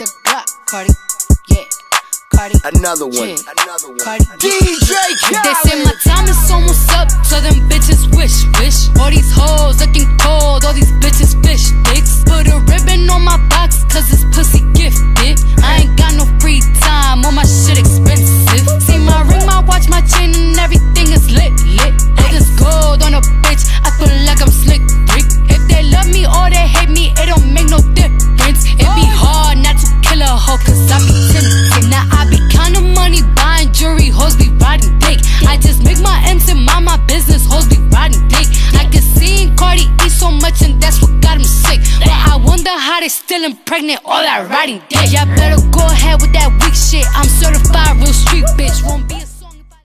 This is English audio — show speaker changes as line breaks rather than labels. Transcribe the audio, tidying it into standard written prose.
the Glock, Cardi, yeah, Cardi.
Another one,
yeah.
another one.
Cardi.
DJ Khaled.
They say my time is almost up, so them bitches wish. All these hoes looking cold, all these bitches fish dicks. Put a ribbon on my box, cause it's pussy gifted. I ain't got no free time, all my shit expensive. See my ring, my watch, my chain, and everything is lit. All this gold on a bitch, I feel like I'm slick Rick. If they love me or they hate me, it don't make no difference. It be hard not to kill a hoe, cause I be tempted. Now I be counting money, buying jewelry, hoes be riding dick. I just make my M's and mind my business, hoes be riding dick. I can see Cardi eat so much and that's what got him sick. But I wonder how they still pregnant all that riding dick. Y'all better go ahead with that weak shit, I'm certified